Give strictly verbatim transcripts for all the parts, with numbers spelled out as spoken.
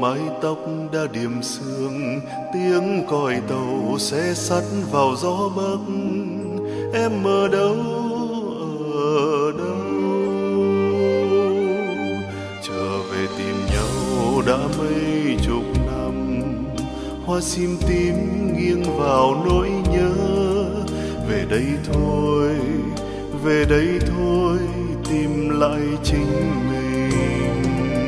mái tóc đã điểm sương, tiếng còi tàu xe sắt vào gió bắc. Em ở đâu, ở đâu? Trở về tìm nhau đã mấy chục năm, hoa sim tím nghiêng vào nỗi nhớ. Về đây thôi, về đây thôi, tìm lại chính mình.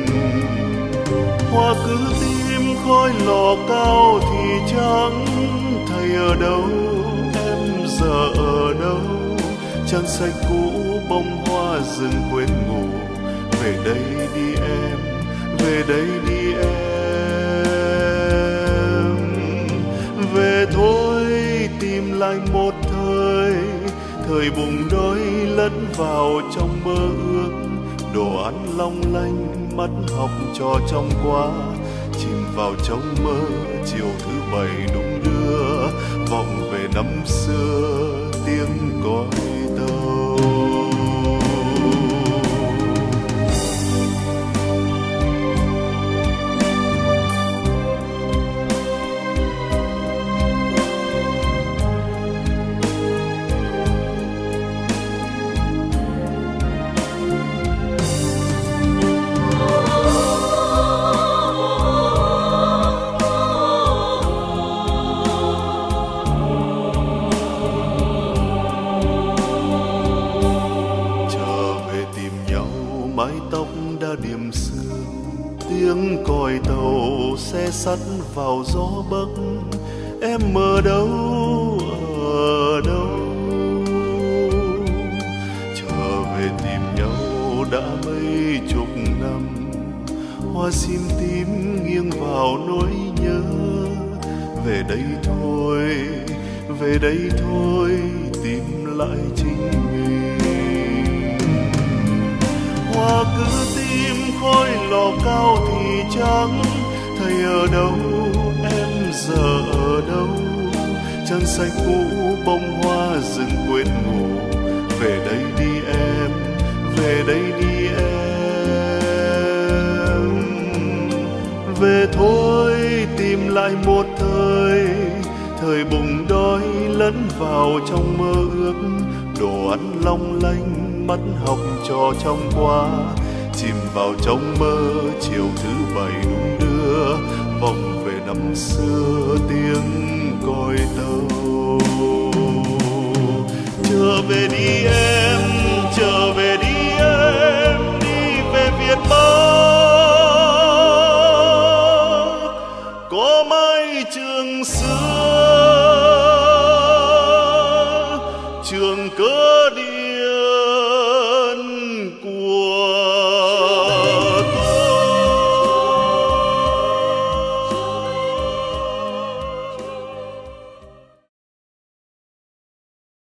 Hoa cứ tím khói lò cao thì trắng, thầy ở đâu, em giờ ở đâu? Trang sách cũ bông hoa rừng quên ngủ. Về đây đi em, về đây đi em. Về thôi tìm lại một thời, thời bụng đói lẫn vào trong mơ ước. Đồ ăn long lanh, mắt học trò trong quá, chìm vào trong mơ. Chiều thứ bảy đung đưa, vọng về năm xưa tiếng còi tàu. Mái tóc đã điểm sương, tiếng còi tàu xe sắt vào gió bắc. Em ở đâu, ở đâu? Trở về tìm nhau đã mấy chục năm, hoa sim tím nghiêng vào nỗi nhớ. Về đây thôi, về đây thôi, tìm lại chính mình. Hoa cứ tím khói lò cao thì trắng, thầy ở đâu, em giờ ở đâu? Trang sách cũ bông hoa rừng quên ngủ. Về đây đi em, về đây đi em. Về thôi tìm lại một thời, thời bụng đói lẫn vào trong mơ ước. Đồ ăn long lanh, mắt học trò trong quá, chìm vào trong mơ. Chiều thứ bảy đung đưa, vọng về năm xưa tiếng còi tàu. Trở về đi em, trở về đi em, đi về Việt Bắc. Có mái trường xưa, trường cớ đi